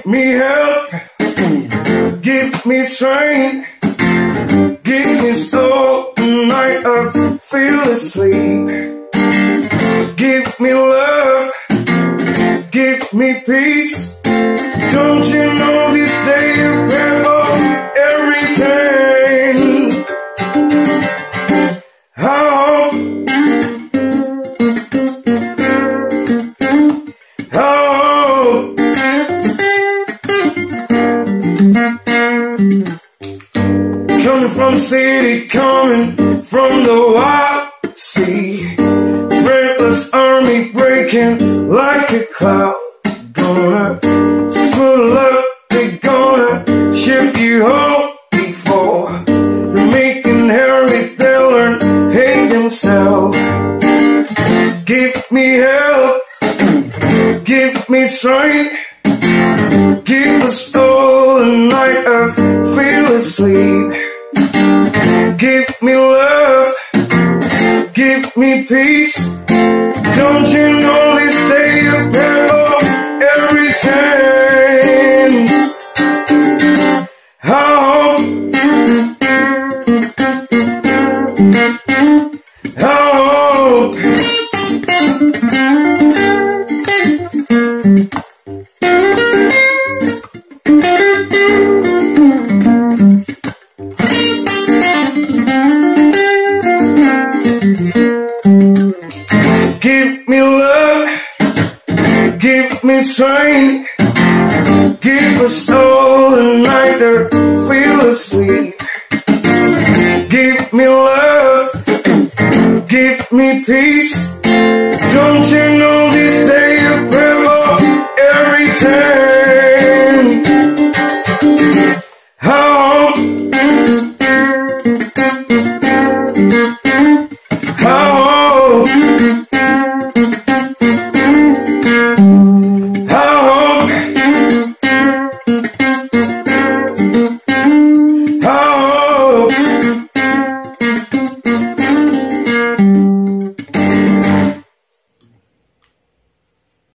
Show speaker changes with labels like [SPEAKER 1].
[SPEAKER 1] me help, give me strength, give me slow night of fearless sleep. Give me love, give me peace. Don't you know this day you bear up everything? How coming from the city, coming from the wild sea, reckless army breaking like a cloud. Gonna pull up, they gonna ship you home before you're making hurry, they'll learn hate themselves. Give me help, give me strength, give a stolen night of fearless sleep. Give me love, give me peace. Don't you know this day you bear up everything? How give me love, give me strength, give a stolen night or feel asleep. Give me love, give me peace.